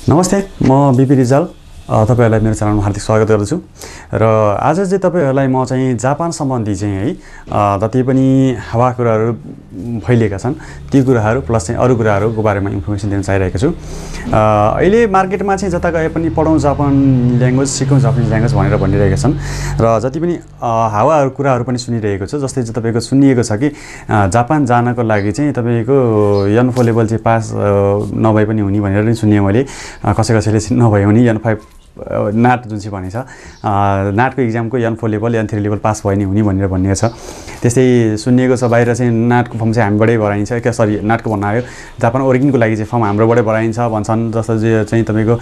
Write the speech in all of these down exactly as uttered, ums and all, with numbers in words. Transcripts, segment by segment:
नमस्ते, म बिपी रिजाल तपाईहरुलाई मेरो च्यानलमा हार्दिक स्वागत गर्दछु र आज चाहिँ तपाईहरुलाई म चाहिँ जापान सम्बन्धी चाहिँ है जति पनि हावा कुराहरु फैलिएका छन् ती कुराहरु प्लस चाहिँ अरु कुराहरुको बारेमा इन्फर्मेसन दिन चाहिरहेको छु। अहिले मार्केटमा चाहिँ जता गए पनि पढौं जापान ल्याङ्ग्वेज सिकौं जापानिज ल्याङ्ग्वेज भनेर भनिरहेका छन् र जति पनि हावाहरु कुराहरु पनि सुनिरहेको छ। जस्तै चाहिँ तपाईको सुनिएको छ कि जापान जानको लागि चाहिँ तपाईको एन फोर लेभल चाहिँ पास नभए पनि हुने भनेर नि सुनिए मैले। कसै कसैले नभए हुने एन फाइभ नाट जुन चाहिँ भनिन्छ नाटको एक्जामको N four level N three level pass भयो नि हुने भनेर भनिएको छ। त्यस्तै सुनिएको छ बाहिर चाहिँ नाटको फर्म चाहिँ हामीबाटै भराइन्छ के सरी नाटको भन्न आयो जापान ओरिजिनको लागि चाहिँ फर्म हाम्रोबाटै भराइन्छ भन्छन्। जस्तो चाहिँ तपाईको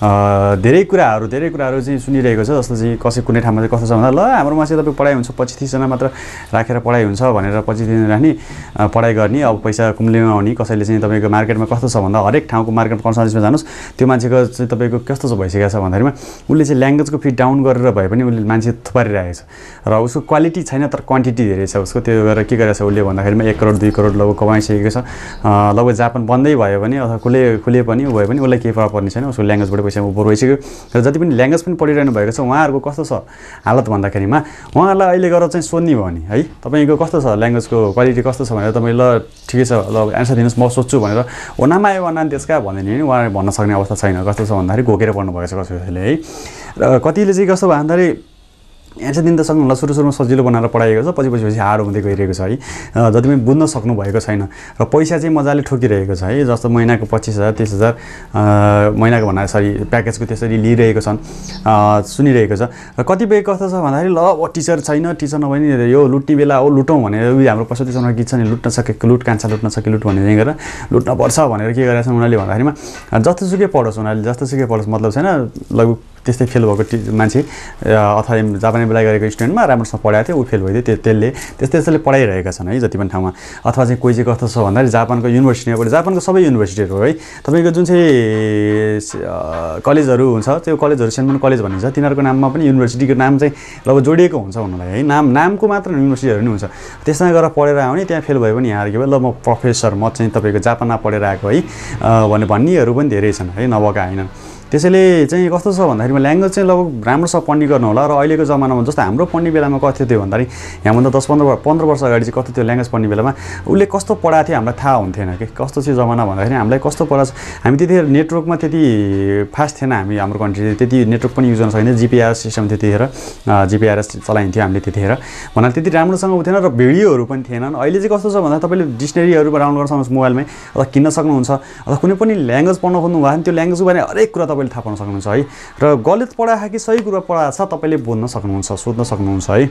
धेरै कुराहरु धेरै कुराहरु चाहिँ सुनिरहेको छ। जस्तो चाहिँ कसै कुनै ठाउँमा चाहिँ कस्तो छ भन्दा ल हाम्रोमा चाहिँ तपाईको पढाइ हुन्छ पच्चीस तीस जना मात्र राखेर पढाइ हुन्छ भनेर पच्चीस दिन राख्ने पढाइ गर्ने अब पैसा कुम्लेमा आउने। कसैले चाहिँ तपाईको मार्केटमा कस्तो छ भन्दा हरेक ठाउँको मार्केट कन्सल्टेन्सीमा जानुस् त्यो मान्छेको चाहिँ तपाईको कस्तो छ भइसकेको छ भन्दाखेरिमा उले चाहिँ ल्याङ्ग्वेजको फी डाउन गरेर भए पनि उले मान्छे थुपारिरहेको छ र उसको क्वालिटी छैन तर क्वान्टिटी धेरै छ उसको। त्यो गरेर के गरेछ उले भन्दाखेरिमा एक करोड दुई करोड लगभग कमाइसकेको छ। लगभग जापान बन्दै भयो भने अथवा खुले खुले पनि भयो भने उलाई केही फरक पर्ने छैन उसको ल्याङ्ग्वेजबाट पैसा उपर भइसक्यो। र जति पनि ल्याङ्ग्वेज पनि पढिरहनु भएको छ उहाँहरुको कस्तो छ हालत भन्दाखेरिमा उहाँहरुलाई अहिले गएर चाहिँ सोध्ने भयो नि है तपाईको कस्तो छ ल्याङ्ग्वेजको क्वालिटी कस्तो छ भनेर तपाईले ल ठिकै छ ल एन्सर दिनुस् म सोध्छु भनेर ओनामा आयो वना त्यसका भन्दैन नि उहाँले भन्न सक्ने अवस्था छैन। कस्तो छ भन्दाखेरि घोकेर पढ्नु भएको छ कसैले है र कतिले चाहिँ कस्तो भन्दाखेरि एन्सर दिन त सक्नु सुरु सुरुमा सजिलो बनाएर पढाएको छ पछि पछि पछि हार्ड हुँदै गइरहेको छ है जति पनि बुझ्न सक्नु भएको छैन र पैसा चाहिँ मजाले ठोकिरहेको छ है। जस्तो महिनाको पच्चीस हजार तीस हजार महिनाको भन्दा सरी प्याकेजको त्यसरी लिइरहेको छन् सुनिरहेको छ। र कतिपय कस्तो छ भन्दाखेरि ल टिचर छैन टिचर नभए नि यो लुट्ने बेला हो लुटौँ भनेर उयो हाम्रो पशुति शर्मा गीत छ नि लुट्न सकेको लुट कान्छा लुट्न सके लुट भनेर चाहिँ गरेर लुट्न पर्छ भनेर के गरेका छन् उनीहरूले भन्दाखेरिमा जस्तोसुकै पढोस् उनीहरूले जस्तोसुकै पढोस् मतलब छैन लगभग त्यस्तै फेल भएको मान्छे अथवा जापानी बेला गरेको स्टुडेन्टमा राम्रोसँग पढाएको थियो ऊ फेल भइदियो त्यो त्यसले त्यस्तै त्यस्तैले पढाइरहेका छन् है जति पनि ठाउँमा। अथवा चाहिँ कोही चाहिँ कस्तो छ भन्दाखेरि जापानको युनिभर्सिटीमा जापानको सबै युनिभर्सिटीहरू हो है तपाईको जुन चाहिँ कलेजहरू हुन्छ त्यो कलेजहरू सेन्ट कलेज भनिन्छ तिनीहरूको नाममा पनि युनिभर्सिटीको नाम चाहिँ लगभग जोडिएको हुन्छ उनीहरूलाई है नाम नामको मात्र युनिभर्सिटीहरू नि हुन्छ। त्यसमा गएर पढेर आउने त्यहाँ फेल भयो भने यहाँ के भयो ल म प्रोफेसर म चाहिँ तपाईँको जापानमा पढेर आएको है भने भन्नेहरू पनि धेरै छन् है नभएका होइन। त्यसैले चाहिँ कस्तो छ भन्दाखेरि ल्याङ्ग्वेज चाहिँ लगभग राम्रोसँग पढ्ने गर्नु होला। र अहिलेको जमानामा जस्तो हाम्रो पढ्ने बेलामा कस्तो थियो भन्दाखेरि यहाँभन्दा दस पन्ध्र पन्ध्र वर्ष अगाडि चाहिँ कस्तो थियो ल्याङ्ग्वेज पढ्ने बेलामा उसले कस्तो पढाएको थियो हामीलाई थाहा हुन्थेन कि कस्तो चाहिँ जमाना भन्दाखेरि हामीलाई कस्तो पढाएको हामी त्यतिखेर नेटवर्कमा त्यति फास्ट थिएन हामी हाम्रो कन्ट्री त्यति नेटवर्क पनि युज गर्न सकिँदैन जिपिआरएस सिस्टम त्यतिखेर जिपिआरएस चलाइन्थ्यो हामीले त्यतिखेर भन्नाले त्यति राम्रोसँग थिएन र भिडियोहरू पनि थिएनन्। अहिले चाहिँ कस्तो छ भन्दा तपाईँले डिक्सनेरीहरू डाउनलोड गर्न सक्नुहुन्छ मोबाइलमै अथवा किन्न सक्नुहुन्छ अथवा कुनै पनि ल्याङ्ग्वेज पढ्न खोज्नु भयो भने त्यो ल्याङ्ग्वेजको बारेमा हरेक कुरा तपाईँले थाहा पाउन सक्नुहुन्छ है। र गलत पढाए कि सही कुरा पढाएको छ तपाईँले बुझ्न सक्नुहुन्छ सोध्न सक्नुहुन्छ है।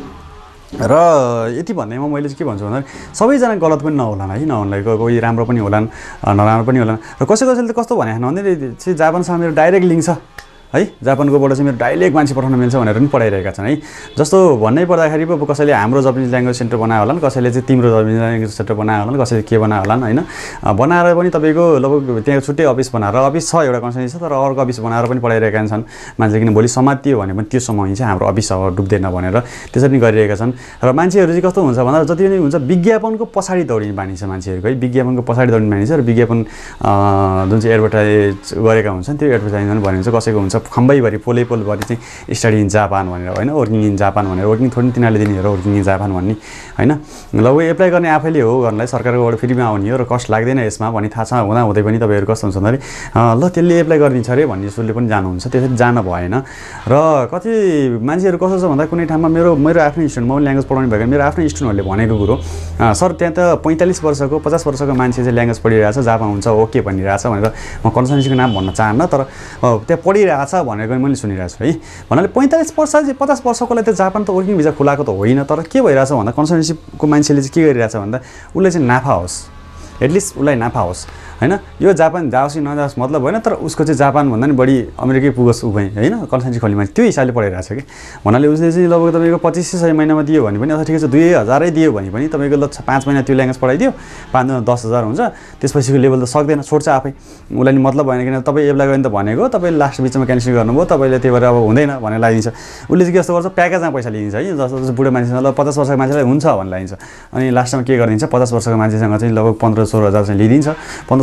र यति भन्दैमा मैले चाहिँ के भन्छु भन्दा सबैजना गलत पनि नहोलान् है नहुनलाई कोही राम्रो पनि होलान् नराम्रो पनि होलान्। र कसै कसैले त कस्तो भने भन्दै चाहिँ जापानसँग मेरो डाइरेक्ट लिङ्क छ है जापानकोबाट चाहिँ मेरो डाइरेक्ट मान्छे पठाउन मिल्छ भनेर पनि पढाइरहेका छन् है। जस्तो भन्नै पर्दाखेरि पो कसैले हाम्रो जापानिज ल्याङ्ग्वेज सेन्टर बनायो होला कसैले चाहिँ तिम्रो जापानिज ल्याङ्ग्वेज सेन्टर बनायो होला कसैले के बनायो होला होइन बनाएर पनि तपाईँको लगभग त्यहाँ छुट्टै अफिस बनाएर अफिस छ एउटा कन्सल्टेन्सी छ तर अर्को अफिस बनाएर पनि पढाइरहेका छन् मान्छे किन भोलि समातियो भने पनि त्यो समय चाहिँ हाम्रो अफिस अब डुब्दैन भनेर त्यसरी गरिरहेका छन्। र मान्छेहरू चाहिँ कस्तो हुन्छ भन्दा जति पनि हुन्छ विज्ञापनको पछाडि दौडिने बानी छ मान्छेहरूको है विज्ञापनको पछाडि दौडिने बानी छ। र विज्ञापन जुन चाहिँ एडभर्टाइज गरेका हुन्छन् त्यो एडभर्टाइजमेन्ट भने चाहिँ कसैको हुन्छ खम्बैभरि पोलै पोलभरि चाहिँ स्टडी इन जापान भनेर होइन वर्किङ इन जापान भनेर वर्किङ थोरै तिनीहरूले दिने हो वर्किङ इन जापान भन्ने होइन ल ऊ एप्लाई गर्ने आफैले हो गर्नलाई सरकारकोबाट फ्रीमा आउने हो र कस्ट लाग्दैन यसमा भन्ने थाहा छ हुँदा हुँदै पनि तपाईँहरू कस्तो हुन्छ भन्दाखेरि ल त्यसले एप्लाई गरिदिन्छ अरे भन्ने जसले पनि जानुहुन्छ त्यसरी जान भएन। र कति मान्छेहरू कस्तो छ भन्दा कुनै ठाउँमा मेरो मेरो आफ्नै स्टुडेन्ट म ल्याङ्ग्वेज पढाउने भएको मेरो आफ्नै स्टुडेन्टहरूले भनेको कुरो सर त्यहाँ त पैँतालिस वर्षको पचास वर्षको मान्छे चाहिँ ल्याङ्ग्वेज पढिरहेको छ जापान हुन्छ ओके भनिरहेको छ भनेर म कन्सल्टेन्सीको नाम भन्न चाहन्न तर त्यहाँ पढिरहेको छ भनेको मैले सुनिरहेको छु है भन्नाले पैँतालिस वर्ष चाहिँ पचास वर्षकोलाई त जापान त वर्किङ भिजा खुलाएको त होइन तर के भइरहेछ भन्दा कन्सल्टेन्सीको मान्छेले चाहिँ के गरिरहेछ भन्दा उसले चाहिँ नाफा होस् एटलिस्ट उसलाई नाफा होस् हैन यो जापान जाओस् कि नजाओस् मतलब होइन तर उसको चाहिँ जापान भन्दा नि बढी अमेरिकै पुगोस् उभै हैन कन्सल्टेन्सी खोल्ने मान्छे त्यो हिसाबले पढाइरहेछ कि भन्नाले उसले चाहिँ लगभग तपाईँको पच्चिस सय महिनामा दियो भने पनि अथवा ठिकै छ दुई हजारै दियो भने पनि तपाईँको ल पाँच महिना त्यो ल्याङ्ग्वेज पढाइदियो पाँच महिना दस हजार हुन्छ त्यसपछिको लेभल त सक्दैन छोड्छ आफै उसलाई नि मतलब भएन किन तपाईँ एप्लाई गर्ने त भनेको तपाईँ लास्ट बिचमा क्यान्सल गर्नुभयो तपाईँले त्यही भएर अब हुँदैन भनेर लगाइदिन्छ उसले चाहिँ के जस्तो गर्छ प्याकेजमा पैसा लिइदिन्छ है जस्तो जस्तो बुढो मान्छेसँग ल पचास वर्षको मान्छेलाई हुन्छ भनेर लगाइदिन्छ अनि लास्टमा के गरिदिन्छ पचास वर्षको मान्छेसँग चाहिँ लगभग पन्ध्र सोह्र हजार चाहिँ लिइदिन्छ पन्ध्र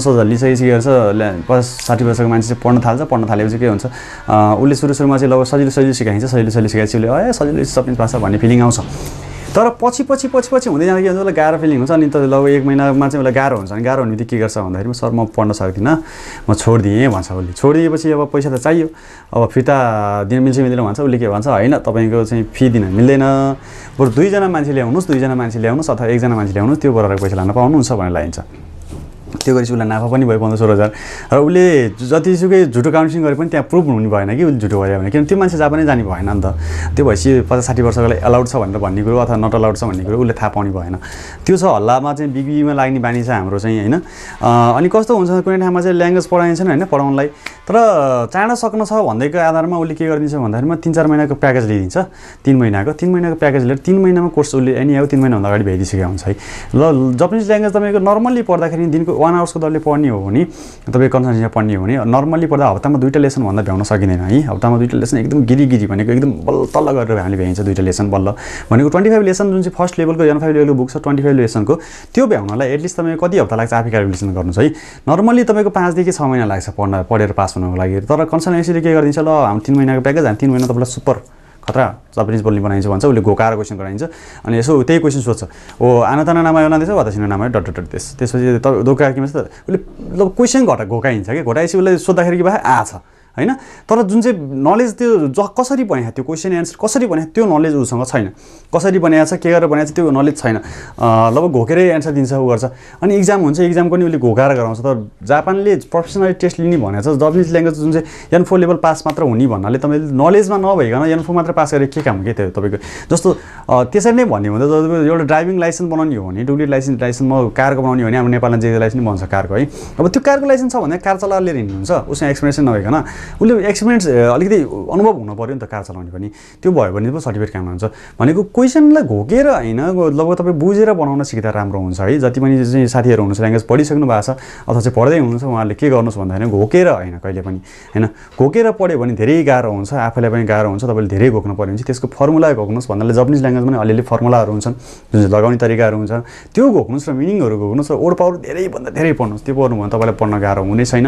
हजार लिइसकेपछि पचास साठी वर्षको मान्छे चाहिँ पढ्न थाल्छ पढ्न थालेपछि के हुन्छ उसले सुरु सुरुमा चाहिँ लगभग सजिलो सजिलो सिकाइन्छ सजिलो सजिलो सिकाएपछि उसले ए सजिलो सपिन्छ भाषा भन्ने फिलिङ आउँछ तर पछि पछि पछि पछि हुँदै जाँदा के हुन्छ उसलाई गाह्रो फिलिङ हुन्छ अनि त लगभग एक महिनामा चाहिँ उसलाई गाह्रो हुन्छ अनि गाह्रो हुने बित्तिकै के गर्छ भन्दाखेरि सर म पढ्न सक्दिनँ म छोडिदिएँ भन्छ उसले छोडिदिएपछि अब पैसा त चाहियो अब फिर्ता दिन मिल्छ मिल्दैन भन्छ उसले के भन्छ होइन तपाईँको चाहिँ फी दिन मिल्दैन बरु दुईजना मान्छे ल्याउनुहोस् दुईजना मान्छे ल्याउनुहोस् अथवा एकजना मान्छे ल्याउनुहोस् त्यो बराबर पैसा लान पाउनुहुन्छ भनेर लाइन्छ त्यो गरेपछि उसलाई नाफा पनि भयो पन्ध्र सोह्र हजार र उसले जतिसुकै झुटो काउन्सिलिङ गरे पनि त्यहाँ प्रुभ हुनु भएन कि उसले झुटो गरे भने किनभने त्यो मान्छे जापानै जाने भएन नि त त्यो भएपछि पचास साठी वर्षको लागि अलाउड छ भनेर भन्ने कुरो अथवा नट अलाउड छ भन्ने कुरो उसले थाहा पाउने भएन त्यो छ हल्लामा चाहिँ बिग्रीमा लाग्ने बानी छ हाम्रो चाहिँ होइन अनि कस्तो हुन्छ कुनै ठाउँमा चाहिँ ल्याङ्ग्वेज पढाइन्छन् होइन पढाउनलाई तर चाँडो सक्न छ भन्दैको आधारमा उसले के गरिदिन्छ भन्दाखेरिमा तिन चार महिनाको प्याकेज लिइदिन्छ तिन महिनाको तिन महिनाको प्याकेज लिएर तिन महिनामा कोर्स उसले एनी आयो तिन महिनाभन्दा अगाडि भइदिइसकेको हुन्छ है ल जापानिज ल्याङ्ग्वेज तपाईँको नर्मल्ली पढ्दाखेरि दिनको वान आवर्सको दरले पढ्ने हो भने तपाईँ कन्सल्टेन्सीमा पढ्ने हो भने नर्मल्ली पढ्दा हप्तामा दुईवटा लेसन भन्दा भ्याउन सकिँदैन है हप्तामा दुईवटा लेसन एकदम गिरी गिरी भनेको एकदम बल्ल तल्ल गरेर हामीले भ्याइन्छ दुईवटा लेसन बल्ल भनेको ट्वेन्टी फाइभ लेसन जुन चाहिँ फर्स्ट लेभलको एन फाइभ लेभलको बुक छ ट्वेन्टी फाइभ लेसनको त्यो भ्याउनलाई एटलिस्ट तपाईँको कति हप्ता लाग्छ आफै क्यालकुलेसन गर्नुहोस् है नर्मल्ली तपाईँको पाँचदेखि छ महिना लाग्छ पढ्न पढेर पास हुनको लागि तर कन्सल्टेन्सीले के गरिदिन्छ ल हामी तिन महिनाको प्याकेज हामी तिन महिना तपाईँलाई सुपर खतरा जापानिज बोल्ने बनाइन्छ भन्छ उसले घोकाएर क्वेसन गराइन्छ अनि यसो त्यही क्वेसन सोध्छ ओ आनाताना नाम योनादेश वातासिनो नाम डट डट त्यस त्यसपछि तपाईँ धोका के भन्छ उसले मतलब क्वेसन घटा घोकाइन्छ कि घोटाएपछि उसले सोद्धाखेरि के भयो आ छ होइन तर जुन चाहिँ नलेज त्यो ज कसरी बनाएको त्यो क्वेसन एन्सर कसरी बनाएको त्यो नलेज उसँग छैन कसरी बनाएको छ के गरेर बनाएको छ त्यो नलेज छैन लगभग घोकेरै एन्सर दिन्छ ऊ गर्छ अनि इक्जाम हुन्छ इक्जाम पनि उसले घोकाएर गराउँछ तर जापानले प्रोफेसनल टेस्ट लिने भनेको छ जापानिज ल्याङ्ग्वेज जुन चाहिँ एन फोर लेभल पास मात्र हुने भन्नाले तपाईँले नलेजमा नभइकन एन फोर मात्र पास गरेर के काम के त्यो तपाईँको जस्तो त्यसरी नै भन्यो भने त एउटा ड्राइभिङ लाइसेन्स बनाउने हो भने डुप्लिकेट लाइसेन्स लाइसेन्स म कारको बनाउने हो भने हाम्रो नेपालमा जे लाइसेन्स भन्छ कारको है अब त्यो कारको लाइसेन्स छ भने कार चलाएर लिएर हिँड्नुहुन्छ उसमा एक्सपिरियन्स नभइकन उसले एक्सपिरियन्स अलिकति अनुभव हुनु पऱ्यो नि त कार चलाउने पनि त्यो भयो भने पो सर्टिफिकेट काम हुन्छ भनेको क्वेसनलाई घोकेर होइन लगभग तपाईँ बुझेर बनाउन सिक्दा राम्रो हुन्छ है जति पनि चाहिँ साथीहरू हुनुहुन्छ ल्याङ्ग्वेज पढिसक्नु भएको छ अथवा चाहिँ पढ्दै हुनुहुन्छ उहाँहरूले के गर्नुहोस् भन्दाखेरि घोकेर होइन कहिले पनि होइन घोकेर पढ्यो भने धेरै गाह्रो हुन्छ आफैलाई पनि गाह्रो हुन्छ तपाईँले धेरै घोक्नु पऱ्यो भने त्यसको फर्मुला घोक्नुहोस् भन्नाले जापानिज ल्याङ्ग्वेजमा पनि अलिअलि फर्मुलाहरू हुन्छन् जुन चाहिँ लगाउने तरिकाहरू हुन्छ त्यो घोक्नुहोस् र मिनिङहरू घोक्नुहोस् र ओड पावर धेरैभन्दा धेरै पढ्नुहोस् त्यो पढ्नु भने तपाईँलाई पढ्न गाह्रो हुने छैन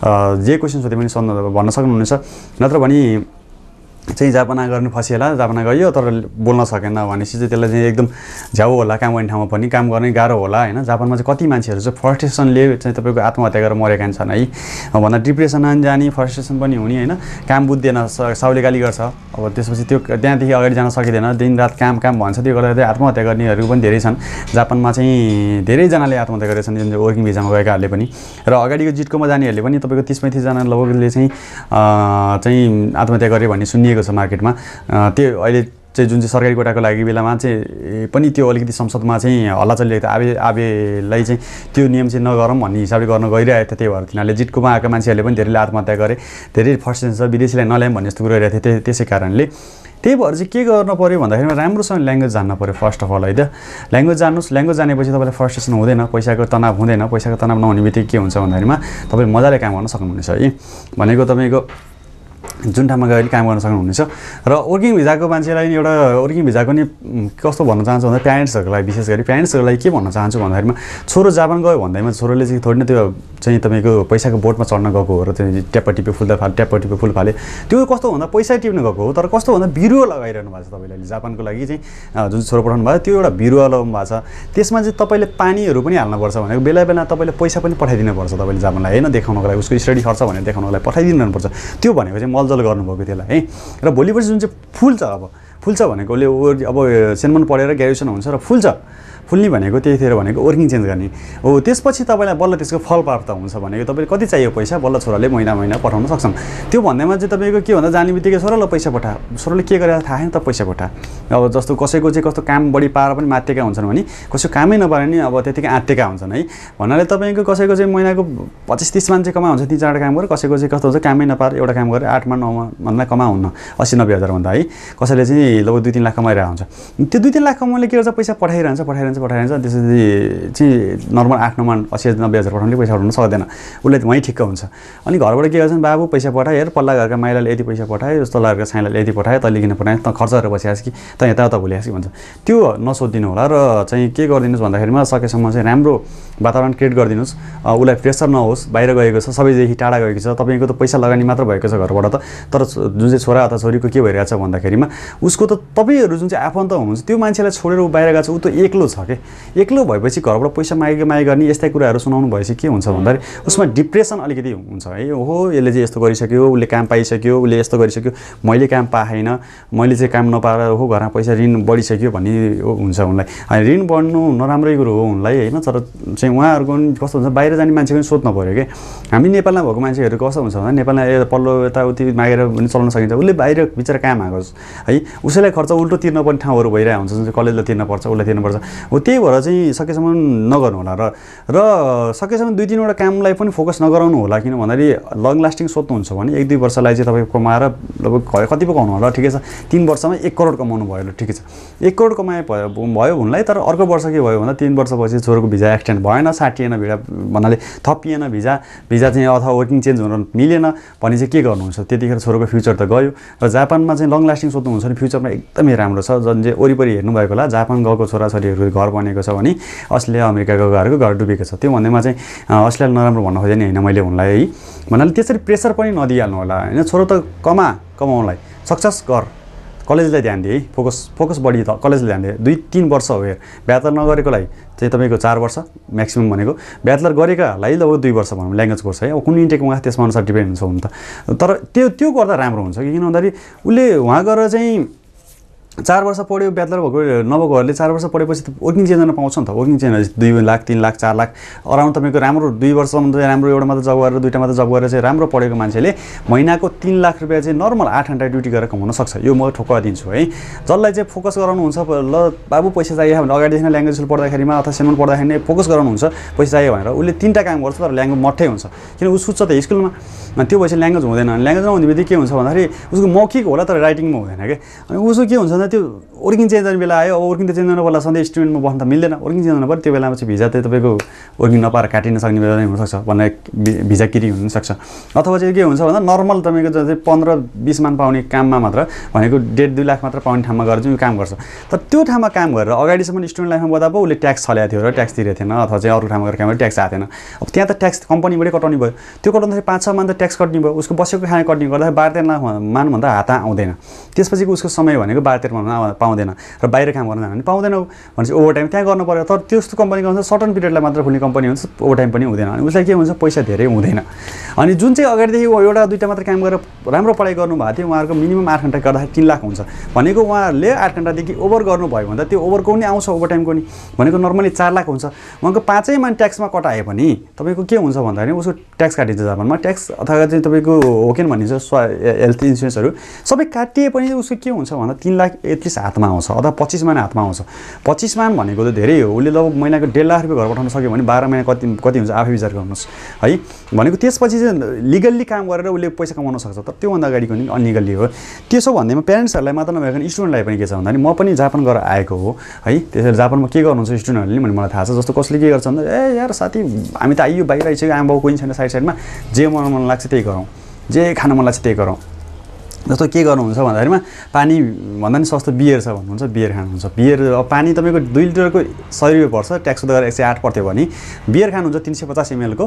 जे क्वेसन सोधे पनि सन् भन्न सक्नुहुनेछ नत्र भने चाहिँ जापाना गर्नु फसिएला जापाना गयो तर बोल्न सकेन भनेपछि चाहिँ त्यसलाई चाहिँ एकदम झ्याउ होला काम गर्ने ठाउँमा पनि काम गर्ने गाह्रो होला होइन जापानमा चाहिँ कति मान्छेहरू चाहिँ फ्रस्ट्रेसनले चाहिँ तपाईँको आत्महत्या गरेर मरेका छन् है भन्दा डिप्रेसन जाने फ्रस्ट्रेसन पनि हुने होइन काम बुझ्दैन साउले गाली गर्छ अब त्यसपछि त्यो त्यहाँदेखि अगाडि जान सकिँदैन दिनरात काम काम भन्छ त्यो गर्दा आत्महत्या गर्नेहरू पनि धेरै छन् जापानमा चाहिँ धेरैजनाले आत्महत्या गरेका छन् जुन चाहिँ वर्किङ भिजामा गएकाहरूले पनि र अगाडिको जिटकोमा जानेहरूले पनि तपाईँको तिस पैँतिसजना लगभगले चाहिँ चाहिँ आत्महत्या गरे भन्ने सुनिएको छ मार्केटमा त्यो अहिले चाहिँ जुन चाहिँ सरकारी कोटाको लागि बेलामा चाहिँ पनि त्यो अलिकति संसदमा चाहिँ हल्ला चलिरहेको थियो आबे आबेलाई चाहिँ त्यो नियम चाहिँ नगरौँ भन्ने हिसाबले गर्न गइरहेको थियो त्यही भएर तिनीहरूले जिटकोमा आएका मान्छेहरूले पनि धेरैले आत्महत्या गरे धेरै फ्रस्ट्रेसन छ विदेशीलाई नल्याऊँ भन्ने जस्तो कुरा गरिरहेको थियो त्यसै कारणले त्यही भएर चाहिँ के गर्नु पऱ्यो भन्दाखेरि राम्रोसँग ल्याङ्ग्वेज जान्न पऱ्यो फर्स्ट अफ अल है त ल्याङ्ग्वेज जान्नुहोस् ल्याङ्ग्वेज जानेपछि तपाईँलाई फ्रस्ट्रेसन हुँदैन पैसाको तनाव हुँदैन पैसाको तनाव नहुने बित्तिकै के हुन्छ भन्दाखेरिमा तपाईँ मजाले काम गर्न सक्नुहुनेछ है भनेको तपाईँको जुन ठाउँमा गएर काम गर्न सक्नुहुनेछ र वर्किङ भिजाको मान्छेलाई एउटा वर्किङ भिजाको नि कस्तो भन्न चाहन्छु भन्दा प्यारेन्ट्सहरूको लागि विशेष गरी प्यारेन्ट्सहरूको लागि के भन्न चाहन्छु भन्दाखेरिमा छोरो जापान गयो भन्दैमा छोरोले चाहिँ थोरै न त्यो चाहिँ तपाईँको पैसाको बोटमा चढ्न गएको हो र त्यो ट्याप्पा टिप्पे फुल्दा फाले ट्याप्पा टिप्पे फुल फाले त्यो कस्तो भन्दा पैसा टिप्न गएको हो तर कस्तो भन्दा बिरुवा लगाइरहनु भएको छ तपाईँले अहिले जापानको लागि चाहिँ जुन छोरो पठाउनु भयो त्यो एउटा बिरुवा लगाउनु भएको छ त्यसमा चाहिँ तपाईँले पानीहरू पनि हाल्नुपर्छ भनेको बेला बेला तपाईँले पैसा पनि पठाइदिनुपर्छ तपाईँले जापानलाई होइन देखाउनको लागि उसको स्टडी खर्च भनेर देखाउनको लागि पठाइदिनुपर्छ त्यो भनेको चाहिँ मलजल गर्नुभएको त्यसलाई है र भोलिपर्सि जुन चाहिँ फुल्छ अब फुल्छ भनेको उसले अब सेन्मन पढेर ग्रेजुएसन हुन्छ र फुल्छ फुल्ने भनेको त्यहीतिर भनेको वर्किङ चेन्ज गर्ने हो त्यसपछि तपाईँलाई बल्ल त्यसको फल प्राप्त हुन्छ भनेको तपाईँले कति चाहियो पैसा बल्ल छोराले महिना महिना पठाउन सक्छन् त्यो भन्दैमा चाहिँ तपाईँको के भन्दा जाने बित्तिकै छोरालाई पैसा पठा छोराले के गरेर थाहा छैन त पैसा पठा अब जस्तो कसैको चाहिँ कस्तो काम बढी पाएर पनि मातेका हुन्छन् भने कसैको कामै नपारे नि अब त्यतिकै आत्तेका हुन्छन् है भन्नाले तपाईँको कसैको चाहिँ महिनाको पच्चिस तिस मान्छे कमा हुन्छ तिन चारवटा काम गरेर कसैको चाहिँ कस्तो हुन्छ कामै नपाएर एउटा काम गरेर आठमा नौमा भन्दा कमा हुन्न अस्सी नब्बे हजारभन्दा है कसैले चाहिँ लगभग दुई तिन लाख कमाइरहेको हुन्छ त्यो दुई तिन लाख कमाउनेले के गर्छ पैसा पठाइरहन्छ पठाइरहन्छ पठाइरहन्छ त्यसपछि चाहिँ नर्मल आठ नौमा असी हजार नब्बे हजार पठाउनेले पैसा पठाउन सक्दैन उसले वहीँ ठिक्क हुन्छ अनि घरबाट के गर्छन् बाबु पैसा पठाए हेर पल्ला घरका माइलाले यति पैसा पठायो तल्ला घरका साइलाले यति पठायो तैँले किन पठायो त खर्च गरेर बसिहास् कि त यताउता भुलिहास् कि भन्छ त्यो नसोधिदिनु होला र चाहिँ के गरिदिनुहोस् भन्दाखेरिमा सकेसम्म चाहिँ राम्रो वातावरण क्रिएट गरिदिनुहोस् उसलाई प्रेसर नहोस् बाहिर गएको छ सबैदेखि टाढा गएको छ तपाईँको त पैसा लगानी मात्र भएको छ घरबाट त तर जुन चाहिँ छोरा अथवा छोरीको के भइरहेछ भन्दाखेरिमा उसको त तपाईँहरू जुन चाहिँ आफन्त हुनुहुन्छ त्यो मान्छेलाई छोडेर ऊ बाहिर गएको छ ऊ त एक्लो छ के एक्लो भएपछि घरबाट पैसा मागे मागे गर्ने यस्तै कुराहरू सुनाउनु भएपछि के हुन्छ भन्दाखेरि उसमा डिप्रेसन अलिकति हुन्छ है ओहो यसले चाहिँ यस्तो गरिसक्यो उसले काम पाइसक्यो उसले यस्तो गरिसक्यो मैले काम पाएन मैले चाहिँ काम नपाएर हो घरमा पैसा ऋण बढिसक्यो भन्ने हुन्छ उनलाई ऋण बढ्नु नराम्रै कुरो हो उनलाई होइन तर चाहिँ उहाँहरूको कस्तो हुन्छ बाहिर जाने मान्छे पनि सोध्नु पऱ्यो कि हामी नेपालमा भएको मान्छेहरू कस्तो हुन्छ भन्दा नेपालमा पल्लो यताउति मागेर पनि चलाउन सकिन्छ उसले बाहिर बिचरा काम आएको है उसैलाई खर्च उल्टो तिर्न पर्ने ठाउँहरू भइरहेको हुन्छ जुन चाहिँ कलेजलाई तिर्नुपर्छ उसलाई तिर्नुपर्छ हो त्यही भएर चाहिँ सकेसम्म नगर्नु होला र र सकेसम्म दुई तिनवटा कामलाई पनि फोकस नगराउनु होला किन भन्दाखेरि लङ लास्टिङ सोध्नुहुन्छ भने एक दुई वर्षलाई चाहिँ तपाईँ कमाएर लगभग कति पो कमाउनु होला ठिकै छ तिन वर्षमा एक करोड कमाउनु भयो ल ठिकै छ एक करोड कमाए भयो भयो उनलाई तर अर्को वर्ष के भयो भन्दा तिन वर्षपछि छोरोको भिजा एक्सटेन्ड भएन साटिएन भिजा भन्नाले थपिएन भिजा भिजा चाहिँ अथवा वर्किङ चेन्ज हुन मिलेन भने चाहिँ के गर्नुहुन्छ त्यतिखेर छोरोको फ्युचर त गयो र जापानमा चाहिँ लङ लास्टिङ सोध्नुहुन्छ भने फ्युचरमा एकदमै राम्रो छ जुन चाहिँ वरिपरि हेर्नुभएको होला जापान गएको छोराछोरीहरू घर बनेको छ भने अस्ट्रेलिया अमेरिका गएको घर डुबेको छ त्यो भन्दैमा चाहिँ अस्ट्रेलिया नराम्रो भन्नु खोजेँ नि होइन मैले उनलाई है भन्नाले त्यसरी प्रेसर पनि नदिइहाल्नु होला होइन छोरो त कमा कमाउनलाई सक्सेस गर कलेजलाई ध्यान दिए है फोकस फोकस बढी त कलेजलाई ध्यान दिए दुई तिन वर्ष हो हेर ब्याचलर नगरेकोलाई चाहिँ तपाईँको चार वर्ष म्याक्सिमम् भनेको ब्याचलर गरेकालाई लगभग दुई वर्ष भनौँ ल्याङ्ग्वेज कोर्स है अब कुन इन्टेक उहाँ त्यसमा अनुसार डिपेन्ड हुन्छ हुन त तर त्यो त्यो गर्दा राम्रो हुन्छ किन भन्दाखेरि उसले उहाँ गएर चाहिँ चार वर्ष पढ्यो ब्याचलर भएको नभएकोहरूले चार वर्ष पढेपछि त वर्किङ चेन्ज गर्न पाउँछ नि त वर्किङ चेन्ज दुई लाख तिन लाख चार लाख अराउन्ड तपाईँको राम्रो दुई वर्षसम्म चाहिँ राम्रो एउटा मात्र जब गरेर दुईवटा मात्र जब गरेर चाहिँ राम्रो पढेको मान्छेले महिनाको तिन लाख रुपियाँ चाहिँ नर्मल आठ घन्टा ड्युटी गरेर कमाउन सक्छ यो म ठोक्का दिन्छु है जसलाई चाहिँ फोकस गराउनुहुन्छ ल बाबु पैसा चाहियो भने अगाडिदेखि ल्याङ्ग्वेज स्कुल पढ्दाखेरिमा अथवा सेमन पढ्दाखेरि नै फोकस गराउनुहुन्छ पैसा चाहियो भनेर उसले तिनवटा काम गर्छ तर ल्याङ्ग्वेज मठै हुन्छ किन ऊ सुत्छ त स्कुलमा त्यो भएपछि ल्याङ्ग्वेज हुँदैन ल्याङ्ग्वेज नहुने बित्तिकै के हुन्छ भन्दाखेरि उसको मौखिक होला तर राइटिङमा हुँदैन क्या अनि उसको के हुन्छ भन्दा त्यो वर्किङ चेन्ज गर्ने बेला आयो अब वर्किङ त चेन्ज गर्नु पर्ला सधैँ स्टुडेन्टमा बस्न त मिल्दैन वर्किङ चेन्ज गर्नु पऱ्यो त्यो बेलामा चाहिँ भिजा चाहिँ तपाईँको वर्किङ नपाएर काटिन सक्ने बेला नै हुनसक्छ भन्ने भिजा किरी हुनसक्छ अथवा चाहिँ के हुन्छ भन्दा नर्मल तपाईँको चाहिँ पन्ध्र बिस मान पाउने काममा मात्र भनेको डेढ दुई लाख मात्र पाउने ठाउँमा गएर चाहिँ काम गर्छ तर त्यो ठाउँमा काम गरेर अगाडिसम्म स्टुडेन्ट लाइफमा बदा पो उसले ट्याक्स छल्याएको थियो र ट्याक्स तिरेको थिएन अथवा चाहिँ अरू ठाउँमा गएर काम गरेर ट्याक्स आएको थिएन अब त्यहाँ त ट्याक्स कम्पनीबाटै कटाउने भयो त्यो कटाउँदाखेरि पाँच छ मान त ट्याक्स कट्ने भयो उसको बसेको खाना कट्ने गर्दाखेरि बाह्र तेह्र लाख मानभन्दा हात आउँदैन त्यसपछिको उसको समय भनेको बाह्र तेह्र मान पाउँदैन र बाहिर काम गर्न जानु भने पाउँदैन भनेपछि ओभर टाइम त्यहाँ गर्नु पर्यो तर त्यस्तो कम्पनीको हुन्छ सर्टन पिरियडलाई मात्र खुल्ने कम्पनी हुन्छ ओभर टाइम पनि हुँदैन अनि उसलाई के हुन्छ पैसा धेरै हुँदैन अनि जुन चाहिँ अगाडिदेखि एउटा दुईवटा मात्र काम गरेर राम्रो पढाइ गर्नुभएको थियो उहाँहरूको मिनिमम आठ घन्टा गर्दाखेरि तिन लाख हुन्छ भनेको उहाँहरूले आठ घन्टादेखि ओभर गर्नुभयो भने त त्यो ओभरको पनि आउँछ ओभर टाइमको नि भनेको नर्मली चार लाख हुन्छ उहाँको पाँचै मान ट्याक्समा कटाए पनि तपाईँको के हुन्छ भन्दाखेरि उसको ट्याक्स काटिन्छ जापानमा ट्याक्स अथवा चाहिँ तपाईँको हो के भनिन्छ हेल्थ इन्सुरेन्सहरू सबै काटिए पनि उसको के हुन्छ भन्दा तिन लाख एटलिस्ट हातमा आउँछ अथवा पच्चिस मान हातमा आउँछ पच्चिस मान भनेको त धेरै हो उसले लगभग महिनाको डेढ लाख रुपियाँ घर पठाउन सक्यो भने बाह्र महिना कति कति हुन्छ आफै विचार गर्नुहोस् है भनेको त्यसपछि चाहिँ लिगल्ली काम गरेर उसले पैसा कमाउन सक्छ तर त्योभन्दा अगाडिको नि अनलिगल्ली हो त्यसो भन्दैमा प्यारेन्ट्सहरूलाई मात्र नभएको स्टुडेन्टलाई पनि के छ भन्दाखेरि म पनि जापान गएर आएको हो है त्यसैले जापानमा के गर्नुहुन्छ स्टुडेन्टहरूले भने मलाई थाहा छ जस्तो कसले के गर्छ भन्दा ए यार साथी हामी त आइयो बाहिर आइसक्यो आमा बाउ कोही छैन साइड साइडमा जे मन मन लाग्छ त्यही गरौँ जे खान मन लाग्छ त्यही गरौँ जस्तो के गर्नुहुन्छ भन्दाखेरिमा पानी भन्दा नि सस्तो बियर छ भन्नुहुन्छ बियर खानुहुन्छ बियर अब पानी तपाईँको दुई लिटरको सय रुपियाँ पर्छ ट्याक्स उता गरेर एक सय आठ पर्थ्यो भने बियर खानुहुन्छ तिन सय पचास एमएलको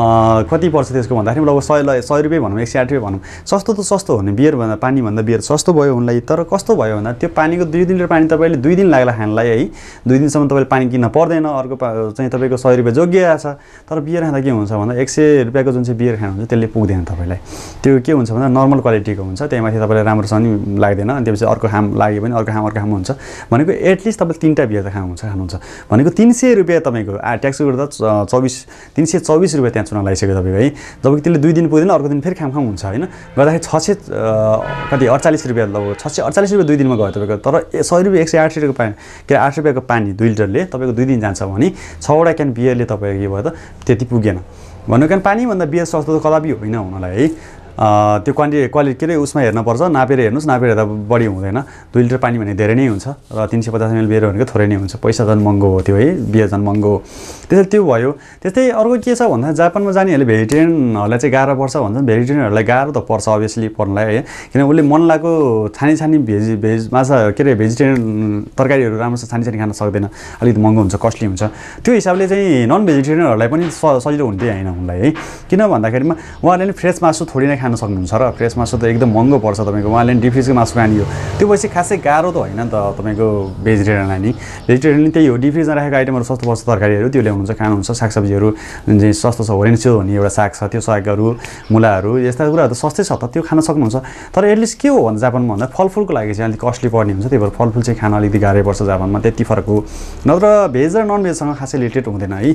कति पर्छ त्यसको भन्दाखेरि लगभग सय सय रुपियाँ भनौँ एक सय आठ रुपियाँ भनौँ सस्तो त सस्तो हो नि बियर भन्दा पानीभन्दा बियर सस्तो भयो उनलाई तर कस्तो भयो भन्दा त्यो पानीको दुई लिटर पानी तपाईँले दुई दिन लाग्ला खानलाई है दुई दिनसम्म तपाईँले पानी किन्न पर्दैन अर्को चाहिँ तपाईँको सय रुपियाँ जोगिया छ तर बियर खाँदा के हुन्छ भन्दा एक सय रुपियाँको जुन चाहिँ बियर खानुहुन्छ त्यसले पुग्दैन तपाईँलाई त्यो के हुन्छ भन्दा नर्मल क्वालिटीको हुन्छ त्यही माथि तपाईँलाई राम्रोसँग नि लाग्दैन अनि त्यसपछि अर्को खाम लाग्यो भने अर्को खाम अर्को खाम हुन्छ भनेको एटलिस्ट तपाईँले तिनवटा बियर त खानुहुन्छ खानुहुन्छ भनेको तिन सय रुपियाँ तपाईँको आ ट्याक्स गर्दा चौबिस तिन सय चौबिस रुपियाँ त्यहाँ चुनाव लगाइसक्यो तपाईँको है जबकि त्यसले दुई दिन पुग्दैन अर्को दिन फेरि खाम खाम हुन्छ होइन गर्दाखेरि छ सय कति अडचालिस रुपियाँ लगभग छ सय अडचालिस रुपियाँ दुई दिनमा गयो तपाईँको तर सय रुपियाँ एक सय आठ रुपियाँको पानी के आठ रुपियाँको पानी दुई लिटरले तपाईँको दुई दिन जान्छ भने छवटा क्यान बियरले तपाईँको के भयो त त्यति पुगेन भन्नु कारण पानीभन्दा बियर सस्तो त कदापि होइन हुनलाई है त्यो क्वान्टिटी क्वालिटी के अरे उसमा हेर्नुपर्छ, नापेर हेर्नुहोस्, नापेर हेर्दा बढी हुँदैन। दुई लिटर पानी भने धेरै नै हुन्छ र तिन सय पचास एमएल बियर भनेको थोरै नै हुन्छ। पैसा झन् महँगो हो त्यो है, बियर झन् महँगो हो। त्यसैले त्यो भयो। त्यस्तै अर्को के छ भन्दा जापानमा जानेहरूले भेजिटेरियनहरूलाई चाहिँ गाह्रो पर्छ भन्छन्। भेजिटेरियनहरूलाई गाह्रो त पर्छ अभियसली पर्नलाई है, किन उसले मन लागेको छानी छानी भेज भेज माछा के अरे भेजिटेरियन तरकारीहरू राम्रोसँग छानी छानी खान सक्दैन, अलिकति महँगो हुन्छ, कस्टली हुन्छ। त्यो हिसाबले चाहिँ नन भेजिटेरियनहरूलाई पनि सजिलो हुन्थ्यो होइन उनलाई है। किन भन्दाखेरिमा उहाँहरूले नि फ्रेस मासु थोरै नै खान सक्नुहुन्छ र फ्रेस मासु त एकदम महँगो पर्छ तपाईँको। उहाँले नि डिफ्रिजको मासु खानियो, त्यो भएपछि खासै गाह्रो त होइन नि त तपाईँको भेजिटेरियनलाई नि। भेजिटेरियन त्यही हो, डिफ्रिजमा राखेको आइटमहरू सस्तो पर्छ, तरकारीहरू त्यो ल्याउनुहुन्छ, खानुहुन्छ। सागसब्जीहरू जुन चाहिँ सस्तो छ, होरेन्चो भन्ने एउटा साग छ, त्यो सागहरू, मुलाहरू, यस्ता कुराहरू त सस्तै छ त, त्यो खान सक्नुहुन्छ। तर एटलिस्ट के हो भन्दा जापानमा भन्दा फलफुलको लागि चाहिँ अलिक कस्टली पर्ने हुन्छ, त्यही भएर फलफुल चाहिँ खान अलिकति गाह्रै पर्छ जापानमा, त्यति फरक हो। नत्र भेज र नन भेजसँग खासै रिलेटेड हुँदैन है।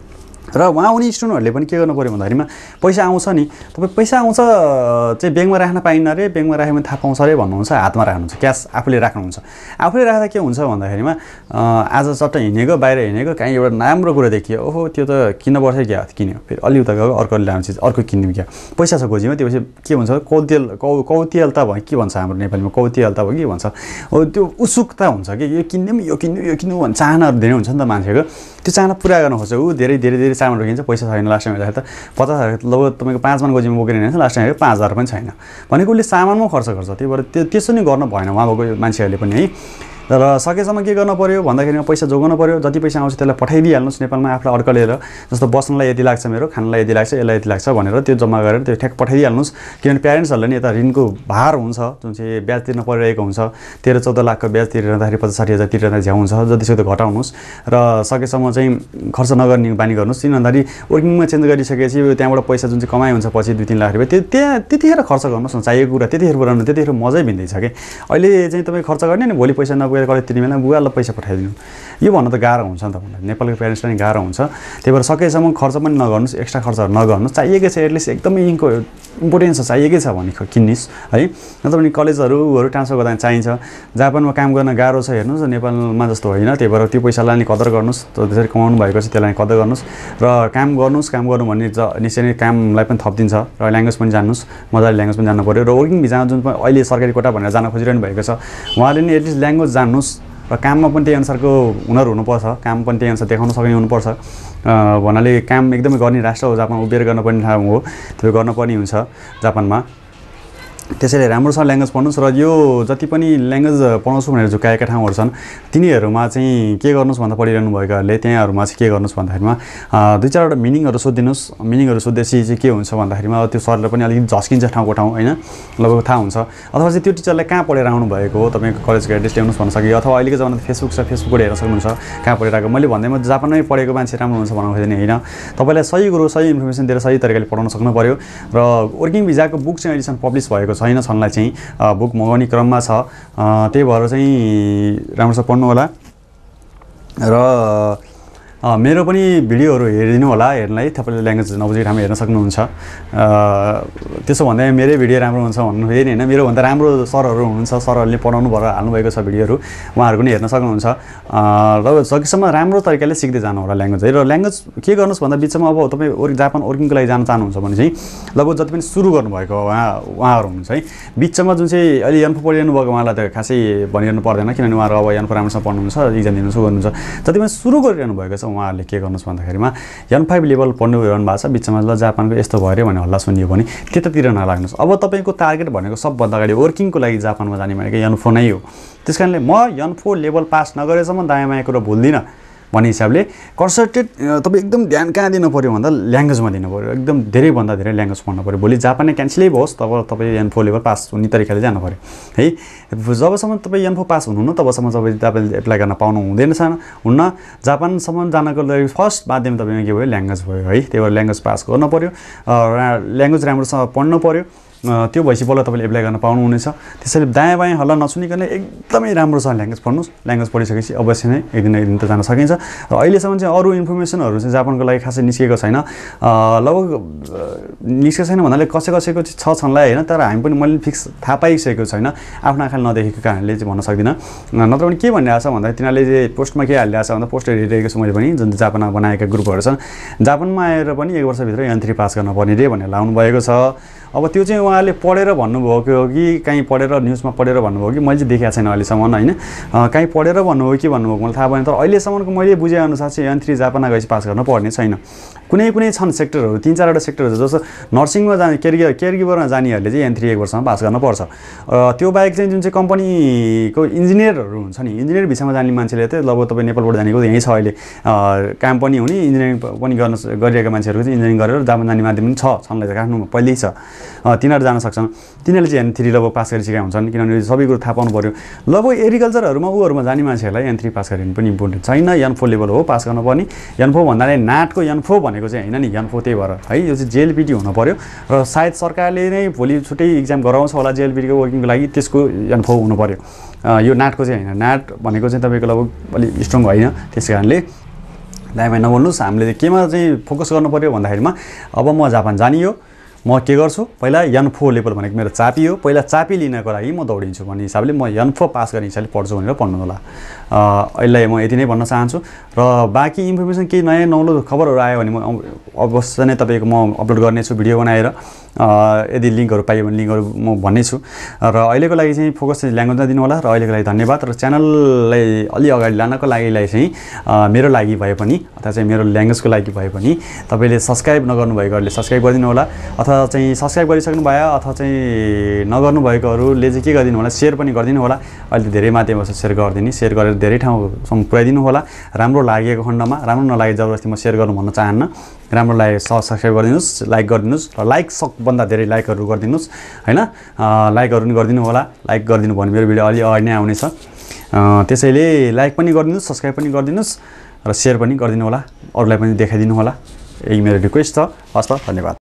र उहाँ उनी स्टुडेन्टहरूले पनि के गर्नु पऱ्यो भन्दाखेरिमा पैसा आउँछ नि, तपाईँ पैसा आउँछ चाहिँ ब्याङ्कमा राख्न पाइन्न अरे, ब्याङ्कमा राख्यो भने थाहा पाउँछ अरे भन्नुहुन्छ, हातमा राख्नुहुन्छ, क्यास आफूले राख्नुहुन्छ। आफूले राख्दा के हुन्छ भन्दाखेरिमा आज चट्ट हिँडेको, बाहिर हिँडेको, काहीँ एउटा राम्रो कुरा देखियो, ओहो त्यो त किन्नुपर्छ क्या, किन्यो, फेरि अलि उता गयो अर्को ल्याउने चिज अर्को किन्यो क्या, पैसा छ गोजीमा। त्यो के भन्छ कौतिल कौ कौतिलता भयो के भन्छ हाम्रो नेपालीमा, कौतिलता भयो के भन्छ, हो त्यो उत्सुकता हुन्छ कि यो किन्ने यो किन्नु यो किन्नु भन्छ, चाहनाहरू धेरै हुन्छ नि त मान्छेको, त्यो चाहना पुरा गर्न खोज्छ ऊ, धेरै धेरै धेरै सामानहरू किन्छ, पैसा छैन। लास्ट टाइम हेर्दाखेरि त पचास हजार लगभग तपाईँको पाँच मन गोजीमा बोकेर हिँड्छ, लास्ट टाइम हेरेको पाँच हजार पनि छैन भनेको उसले सामानमा खर्च गर्छ। त्यही भएर त्यो त्यसो नि गर्न भएन उहाँ भएको मान्छेहरूले पनि है। र सकेसम्म के गर्न पऱ्यो भन्दाखेरि पैसा जोगाउनु पऱ्यो, जति पैसा आउँछ त्यसलाई पठाइदिइहाल्नुहोस् नेपालमा आफूलाई अड्कलेर, जस्तो बस्नलाई यति लाग्छ मेरो, खानलाई यति लाग्छ, यसलाई यति लाग्छ भनेर त्यो जम्मा गरेर त्यो ठ्याक पठाइदिइहाल्नुहोस्। किनभने प्यारेन्ट्सहरूलाई नि यता ऋणको भार हुन्छ, जुन चाहिँ ब्याज तिर्न परिरहेको हुन्छ, तेह्र चौध लाखको ब्याज तिरिरहँदाखेरि पचास साठी हजार तिरेर झ्याउ हुन्छ, जतिसक्दो घटाउनुहोस् र सकेसम्म चाहिँ खर्च नगर्ने बानी गर्नुहोस्। किन भन्दाखेरि वर्किङमा चेन्ज गरिसकेपछि त्यहाँबाट पैसा जुन चाहिँ कमाइ हुन्छ पछि दुई तिन लाख रुपियाँ, त्यो त्यहाँ त्यतिखेर खर्च गर्नुहोस् न, चाहिएको कुरा त्यतिखेर पुऱ्याउनु, त्यतिखेर मजै भिन्दैछ कि। अहिले चाहिँ तपाईँ खर्च गर्ने नि भोलि पैसा नपुगेर कहिले तिर्ने बेला बुवालाई पैसा पठाइदिनु, यो भन्न त गाह्रो हुन्छ नि त मलाई, नेपालको प्यारेन्ट्सलाई नि गाह्रो हुन्छ। त्यही भएर सकेसम्म खर्च पनि नगर्नुहोस्, एक्स्ट्रा खर्चहरू नगर्नुहोस्, चाहिएकै छ एटलिस्ट एकदमै यिनको इम्पोर्टेन्स छ, चाहिएकै छ भने किन्नुहोस् है। नत्र भने कलेजहरू ट्रान्सफर गर्दा चाहिन्छ। जापानमा काम गर्न गाह्रो छ हेर्नुहोस्, नेपालमा जस्तो होइन। त्यही भएर त्यो पैसालाई नि कदर गर्नुहोस्, त्यसरी कमाउनु भएको छ त्यसलाई कदर गर्नुहोस् र काम गर्नुहोस्। काम गर्नु भन्ने निश्चय नै कामलाई पनि थपिदिन्छ र ल्याङ्ग्वेज पनि जान्नुहोस्, मजाले ल्याङ्ग्वेज पनि जान्नु पऱ्यो। र वर्किङ भिजामा जुन अहिले सरकारी कोटा भनेर जान खोजिरहनु भएको छ उहाँले नि एटलिस्ट ल्याङ्ग्वेज जान्नुहोस् र काममा पनि त्यही अनुसारको हुनर हुनुपर्छ, काम पनि त्यही अनुसार देखाउन सक्ने हुनुपर्छ। भन्नाले काम एकदमै गर्ने राष्ट्र हो जापान, उभिएर गर्नुपर्ने ठाउँ हो, त्यो गर्नुपर्ने हुन्छ जापानमा। त्यसैले राम्रोसँग ल्याङ्ग्वेज पढ्नुहोस् र यो जति पनि ल्याङ्ग्वेज पढाउँछु भनेर झुकाएका ठाउँहरू छन् तिनीहरूमा चाहिँ के गर्नुहोस् भन्दा पढिरहनु भएकाहरूले त्यहाँहरूमा चाहिँ के गर्नुहोस् भन्दाखेरिमा दुई चारवटा मिनिङहरू सोधिदिनुहोस्। मिनिङहरू सोधेपछि चाहिँ के हुन्छ भन्दाखेरिमा त्यो सरलाई पनि अलिकति झस्किन्छ ठाउँको ठाउँ होइन, लगभग थाहा हुन्छ। अथवा चाहिँ त्यो टिचरलाई कहाँ पढेर आउनु भएको हो, तपाईँको कलेजको एड्रेस ल्याउनुहोस् भन्न सकियो। अथवा अहिलेको जमाना फेसबुक छ, फेसबुकबाट हेर्न सक्नुहुन्छ कहाँ पढेर आएको। मैले भन्दैमा जापानमै पढेको मान्छे राम्रो हुन्छ भन्न खोजेँ होइन, तपाईँलाई सही कुरो सही इन्फर्मेसन दिएर सही तरिकाले पढाउन सक्नु पऱ्यो। र वर्किङ भिजाको बुक चाहिँ अहिलेसम्म पब्लिस भएको छैन, छनलाई चाहिँ बुक मगाउने क्रममा छ। त्यही भएर चाहिँ राम्रोसँग पढ्नु होला र मेरो पनि भिडियोहरू हेरिदिनु होला, हेर्नलाई तपाईँले ल्याङ्ग्वेज नबुझेको ठाउँमा हेर्न सक्नुहुन्छ। त्यसो भन्दा मेरै भिडियो राम्रो हुन्छ भन्नु फेरि होइन, मेरोभन्दा राम्रो सरहरू हुनुहुन्छ, सरहरूले पढाउनु भएर हाल्नुभएको छ भिडियोहरू, उहाँहरू पनि हेर्न सक्नुहुन्छ। र सकेसम्म राम्रो तरिकाले सिक्दै जानु होला ल्याङ्ग्वेज है। र ल्याङ्ग्वेज के गर्नुहोस् भन्दा बिचमा अब तपाईँ ओरि जापान वर्किङको लागि जान चाहनुहुन्छ भने चाहिँ लगभग जति पनि सुरु गर्नुभएको उहाँ उहाँहरू हुनुहुन्छ है, बिचमा जुन चाहिँ अहिले यन्फो पढिरहनु भएको उहाँलाई त खासै भनिरहनु पर्दैन, किनभने उहाँहरू अब यन्फो राम्रोसँग पढ्नुहुन्छ, इक्जाम दिनुहुन्छ गर्नुहुन्छ। जति पनि सुरु गरिरहनु भएको छ उहाँहरूले के गर्नुहोस् भन्दाखेरिमा एन फाइभ लेभल पढ्नु रहनु भएको छ, बिचमा ल जापानको यस्तो भयो अरे भने हल्ला सुनियो भने त्यतातिर नलाग्नुहोस्। अब तपाईँको टार्गेट भनेको सबभन्दा अगाडि वर्किङको लागि जापानमा जाने भनेको एन फोर नै हो। त्यस कारणले म एन फोर लेभल पास नगरेसम्म दायाँ बायाँ कुरो भुल्दिनँ भन्ने हिसाबले कन्सन्ट्रेट तपाईँ एकदम ध्यान कहाँ दिनु पऱ्यो भन्दा ल्याङ्ग्वेजमा दिनु पऱ्यो, एकदम धेरैभन्दा धेरै ल्याङ्ग्वेज पढ्नु पऱ्यो। भोलि जापानै क्यान्सलै होस् तब तपाईँ एन फोर लेभल पास हुने तरिकाले जानु पऱ्यो है। जबसम्म तपाईँ एन फोर पास हुनुहुन्न तबसम्म तपाईँ तपाईँले एप्लाई गर्न पाउनु हुँदैन हुन्न। जापानसम्म जानको लागि फर्स्ट माध्यम तपाईँमा के भयो, ल्याङ्ग्वेज भयो है। त्यही भएर ल्याङ्ग्वेज पास गर्नु पऱ्यो, ल्याङ्ग्वेज राम्रोसँग पढ्नु पऱ्यो, त्यो भएपछि बल्ल तपाईँले एप्लाई गर्न पाउनुहुनेछ। त्यसैले दायाँ बायाँ हल्ला नसुनिकन एकदमै राम्रोसँग ल्याङ्ग्वेज पढ्नुहोस्। ल्याङ्ग्वेज पढिसकेपछि अवश्य नै एक दिन एक दिन त जान सकिन्छ। र अहिलेसम्म चाहिँ अरू इन्फर्मेसनहरू चाहिँ जापानको लागि खासै निस्केको छैन, लगभग निस्केको छैन भन्नाले कसै कसैको चाहिँ छ छनलाई होइन, तर हामी पनि मैले फिक्स थाहा पाइसकेको छैन, आफ्नो आँखाले नदेखेको कारणले चाहिँ भन्न सक्दिनँ। नत्र पनि के भनिरहेको छ भन्दा तिनीहरूले चाहिँ पोस्टमा के हालिरहेको छ भन्दा पोस्टर हेरिरहेको छु मैले पनि, जुन जापानमा बनाएका ग्रुपहरू छन्, जापानमा आएर पनि एक वर्षभित्र एन थ्री पास गर्न पर्ने रे भनेर लाउनु भएको छ। अब त्यो चाहिँ उहाँले पढेर भन्नुभएको हो कि कहीँ पढेर न्युजमा पढेर भन्नुभयो कि मैले चाहिँ देखेको छैन अहिलेसम्म होइन, कहीँ पढेर भन्नुभयो कि भन्नुभएको मलाई थाहा भएन। तर अहिलेसम्मको मैले बुझेअनुसार चाहिँ एन थ्री जापानमा गएपछि पास गर्न पर्ने छैन। कुनै कुनै छन् सेक्टरहरू, तिन चारवटा सेक्टरहरू जस्तो नर्सिङमा जाने केयर केयरगिभरमा जानेहरूले चाहिँ एन थ्री एक वर्षमा पास गर्नुपर्छ। त्यो बाहेक चाहिँ जुन चाहिँ कम्पनीको इन्जिनियरहरू हुन्छ नि, इन्जिनियर भिसामा जाने मान्छेले चाहिँ लगभग तपाईँ नेपालबाट जानेको यहीँ छ अहिले, काम पनि हुने इन्जिनियरिङ पनि गर्न गरिरहेका मान्छेहरू चाहिँ इन्जिनियरिङ गरेर जापान जाने माध्यम पनि छ छन् काठमाडौँमा पहिल्यै छ, तिनीहरू जान सक्छन्। तिनीहरूले चाहिँ एन थ्री लगभग पास गरिसकेका हुन्छन्, किनभने सबै कुरो थाहा पाउनु पऱ्यो। लगभग एग्रिकल्चरहरूमा उहरूमा जाने मान्छेहरूलाई एन थ्री पास गरिनु पनि इम्पोर्टेन्ट छैन, एन फोर लेभल हो पास गर्नुपर्ने। एन फोर भन्नाले नाटको एन फोर भनेको चाहिँ होइन नि, एन फोर त्यही भएर है, यो चाहिँ जेएलपिटी हुनु पऱ्यो र सायद सरकारले नै भोलि छुट्टै इक्जाम गराउँछ होला जेएलपिटीको वर्किङको लागि, त्यसको एन फोर हुनु पऱ्यो। यो नाटको चाहिँ होइन, नाट भनेको चाहिँ तपाईँको लगभग अलिक स्ट्रङ होइन, त्यस कारणले दाइमा नबोल्नुहोस्। हामीले केमा चाहिँ फोकस गर्नु पऱ्यो भन्दाखेरिमा अब म जापान जाने हो, म के गर्छु पहिला एन फोर लेभल भनेको मेरो चापी हो, पहिला चापी लिनको लागि म दौडिन्छु भन्ने हिसाबले म एन फोर पास गर्ने हिसाबले पढ्छु भनेर पढ्नु होला। अहिले म यति नै भन्न चाहन्छु र बाँकी इन्फर्मेसन केही नयाँ नौलो खबरहरू आयो भने म अवश्य नै तपाईँको म अपलोड गर्नेछु भिडियो बनाएर, यदि लिङ्कहरू पाइयो भने लिङ्कहरू म भन्नेछु। र अहिलेको लागि चाहिँ फोकस चाहिँ ल्याङ्ग्वेजमा दिनु होला। र अहिलेको लागि धन्यवाद। र च्यानललाई अलि अगाडि लानको लागिलाई चाहिँ मेरो लागि भए पनि अथवा चाहिँ मेरो ल्याङ्ग्वेजको लागि भए पनि तपाईँले सब्सक्राइब नगर्नु भएकोहरूले सब्सक्राइब गरिदिनु होला, अथवा चाहिँ सब्सक्राइब गरिसक्नु भयो अथवा चाहिँ नगर्नु भएकोहरूले चाहिँ के गरिदिनु होला, सेयर पनि गरिदिनु होला। अहिले धेरै माध्यमबाट सेयर गरिदिने, सेयर गरेर धेरै ठाउँसम्म पुर्याइदिनु होला। राम्रो लागेको खण्डमा, राम्रो नलागे जबरजस्ती म सेयर गर्नु भन्न चाहन्न। राम्रो लागे सब्सक्राइब गरिदिनुहोस्, लाइक गरिदिनुहोस् र लाइक सकभन्दा धेरै लाइकहरू गरिदिनुहोस् होइन, लाइकहरू पनि गरिदिनु होला। लाइक गरिदिनु भने मेरो भिडियो अलि अगाडि नै आउनेछ, त्यसैले लाइक पनि गरिदिनुहोस्, सब्सक्राइब पनि गरिदिनुहोस् र सेयर पनि गरिदिनु होला, अरूलाई पनि देखाइदिनु होला। यही मेरो रिक्वेस्ट छ। हस् त, धन्यवाद।